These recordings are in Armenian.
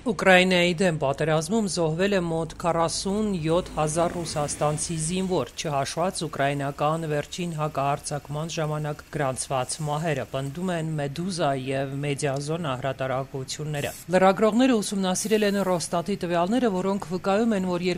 Ուկրաինայի դեմ պատերազմում զոհվել է մոտ 47,000 ռուսաստանցի զինվոր, չհաշված ուկրաինական վերջին հակահարձակման ժամանակ գրանցված մահերը, պնդում են Մեդուզա եւ Մեդիազոնա հրատարակությունները։ Լրագրողները ուսումնասիրել են Ռոստատի տվյալները, որոնք վկայում են, որ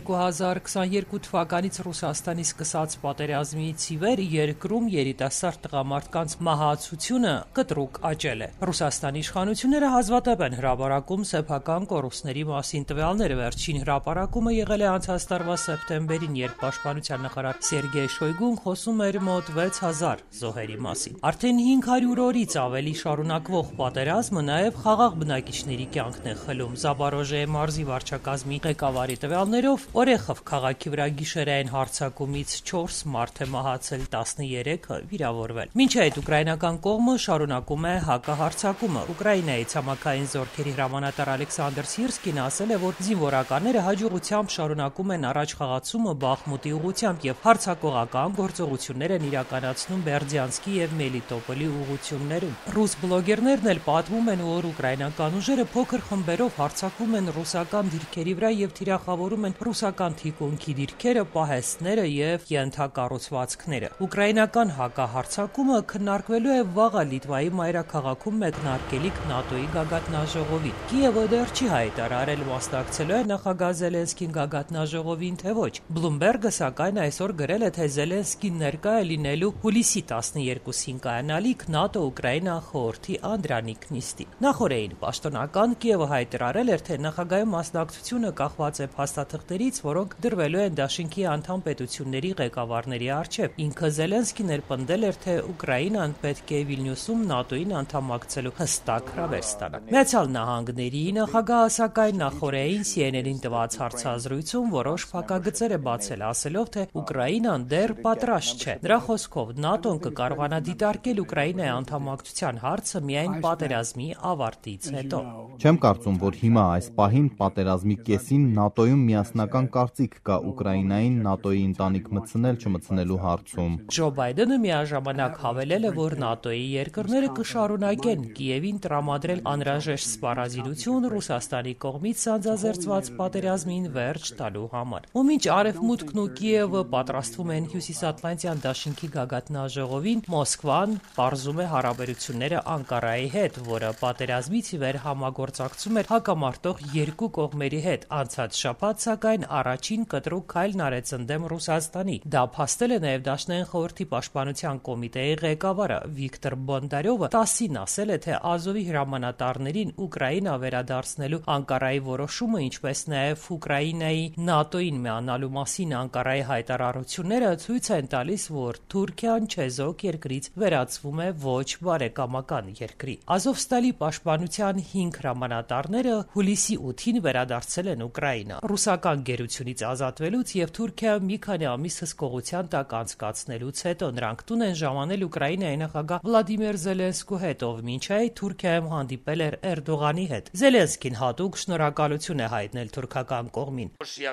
2022 թվականից Ռուսաստանի սկսած պատերազմից ի վեր երկրում երիտասարդ տղամարդկանց մահացությունը կտրուկ աճել է։ Ռուսաստանի իշխանությունները հազվադեպ են հրապարակում սեփական կորուստների մասին տվյալները, վերջին հրապարակումը եղել է անցած տարվա սեպտեմբերին, երբ պաշտպանության նախարար Սերգեյ Շոյգուն խոսում էր մոտ 6000 զոհերի մասին։ Արդեն 500 օրից ավելի շարունակվող պատերազմը նաև խաղաղ բնակիչների կյանքն է խլում։ Զապորոժիե մարզի վարչակազմի ղեկավարի տվյալներով Օրեխով քաղաքի վրա գիշերային հարձակումից 4 մարդ է մահացել, 13-ը վիրավորվել։ Մինչ այդ ուկրաինական կողմը շարունակում է հակահարձակումը։ Ուկրաինայի ցամաքային զորքերի հրամանատար Ալեքսանդր Սիրսկին ասել է, որ զինվորականները հաջողությամբ շարունակում են առաջ խաղացումը Բախմուտի ուղղությամբ եւ հարձակողական գործողություններ են իրականացնում Բերդյանսկի եւ Մելիտոպոլի ուղղություններում։ Ռուս բլոգերներն էլ պատմում են, որ ուկրաինական ուժերը փոքր խմբերով հարձակվում են ռուսական դիրքերի վրա եւ թիրախավորում են ռուսական թիկունքի դիրքերը, պահեստները եւ ենթակառուցվածքները։ Ուկրաինական հակահարձակումը քննարկվելու է վաղը Լիտվայի մայրաքաղաքում մեկնարկելիք ՆԱՏՕ-ի գագաթնաժողովին։ Կիևը դեռ չի հայտարարել մասնակցելու է նախագահ Զելենսկին գագաթնաժողովին, թե ոչ։ Բլումբերգը սակայն այսօր գրել է, թե Զելենսկին ներկա է լինելու հուլիսի 12-ին կայանալիք ՆԱՏՕ-Ուկրաինա խորհրդի անդրանիկ նիստին։ Նախորդին պաշտոնական Կիևը հայտարարել էր, թե նախագահի մասնակցությունը կախված է փաստաթղթերից, որոնք դրվելու են դաշինքի անդամ պետությունների ղեկավարների առջև։ Ինքը Զելենսկին էլ պնդել էր, թե Ուկրաինան պետք է Վիլնյուսում ՆԱՏՕ-ին անդամակցելու հստակ հրավեր ստանա։ Միացյալ Նահանգների նախագահը սակայն նախորդին CNN-ին տված հարցազրույցում որոշ փակագծեր է բացել, ասելով, թե Ուկրաինան դեռ պատրաստ չէ։ Նրա խոսքով ՆԱՏՕ-ն կկարողանա դիտարկել Ուկրաինայի անդամակցության հարցը միայն պատերազմի ավարտից հետո։ Չեմ կարծում, որ հիմա այս պահին պատերազմի կեսին ՆԱՏՕ-ում միասնական կարծիք կա Ուկրաինային ՆԱՏՕ-ի ընտանիք մտցնել-չմտցնելու հարցում։ Ջո Բայդենը միաժամանակ հավելել է, որ ՆԱՏՕ-ի երկրները կշարունակեն Կիևին տրամադրել անհրաժեշտ սպառազինություն Ռուսաստանի կողմից սանձազերծված պատերազմին վերջ տալու համար։ Ու մինչ Արևմուտքն ու Կիևը պատրաստվում են Հյուսիսատլանտյան դաշինքի գագաթնաժողովին, Մոսկվան պարզում է հարաբերությունները Անկարայի հետ, որը պատերազմից ի վեր համագործակցում էր հակամարտող երկու կողմերի հետ։ Անցած շաբաթ, սակայն, առաջին կտրուկ քայլն արեց ընդդեմ Ռուսաստանի։ Դա փաստել է նաև Դաշնային խորհրդի պաշտպանության կոմիտեի ղեկավարը Վիկտոր Բոնդարյովը 10-ին ասել է, թե Ազովի հրամանատարներին Ուկրաինա վերադարձնելու Անկարայի որոշումը, ինչպես նաև Ուկրաինայի ՆԱՏՕ-ին միանալու մասին Անկարայի հայտարարությունները ցույց են տալիս, որ Թուրքիան չեզոք երկրից վերածվում է ոչ բարեկամական երկրի։ Ազովստալի պաշտպանության 5 հրամանատարները հուլիսի 8-ին վերադարձել են Ուկրաինա։ Ռուսական գերությունից ազատվելուց եւ Թուրքիա մի քանի ամիս հսկողության տակ անցկացնելուց հետո նրանք տուն են ժամանել Ուկրաինայի նախագահ Վլադիմիր Զելենսկու հետ, ով մինչ այդ Թուրքիայում հանդիպել էր Էրդողանի հետ։ Զելենսկին հատուկ շնորհակալություն է հայտնել թուրքական կողմին։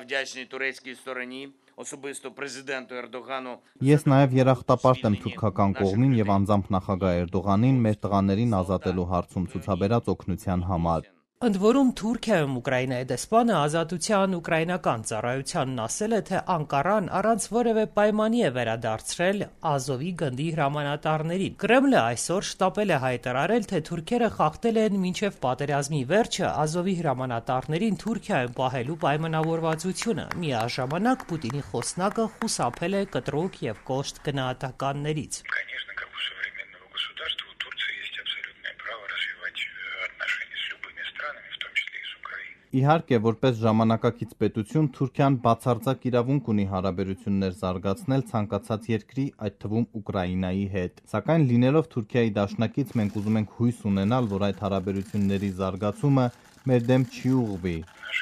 Ես նաև երախտապարտ եմ թուրքական կողմին եւ անձամբ նախագահ Էրդողանին մեր տղաներին ազատելու հարցում ցուցաբերած օգնության համար։ Ընդ որում Թուրքիայում Ուկրաինայի դեսպանը Ազատության ուկրաինական ծառայությանն ասել է, թե Անկարան առանց որևէ պայմանի է վերադարձրել Ազովի գնդի հրամանատարներին։ Կրեմլը այսօր շտապել է հայտարարել, թե թուրքերը խախտել են մինչև պատերազմի վերջը Ազովի հրամանատարներին Թուրքիայում պահելու պայմանավորվածությունը։ Միաժամանակ Պուտինի խոսնակը խուսափել է կտրուկ եւ կոշտ գնահատականներից։ Իհարկե, որպես ժամանակակից պետություն, Թուրքիան բացարձակ իրավունք ունի հարաբերություններ զարգացնել ցանկացած երկրի, այդ թվում Ուկրաինայի հետ։ Սակայն լինելով Թուրքիայի դաշնակից, մենք ուզում ենք հույս ունենալ, որ այդ հարաբերությունների զարգացումը մեր դեմ չի ուղղվի։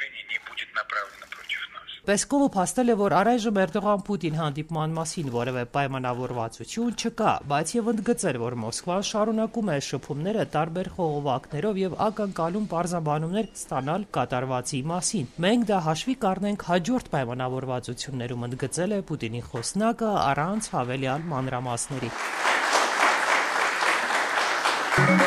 Պեսկովը փաստել է, որ առայժմ Էրդողան-Պուտին հանդիպման մասին որևէ պայմանավորվածություն չկա, բայց եւ ընդգծել, որ Մոսկվան շարունակում է շփումները տարբեր խողովակներով եւ ակնկալում պարզաբանումներ ստանալ կատարվածի մասին։ Մենք դա հաշվի կառնենք հաջորդ պայմանավորվածություններում, ընդգծել է Պուտինի խոսնակը առանց հավելյալ մանրամասների։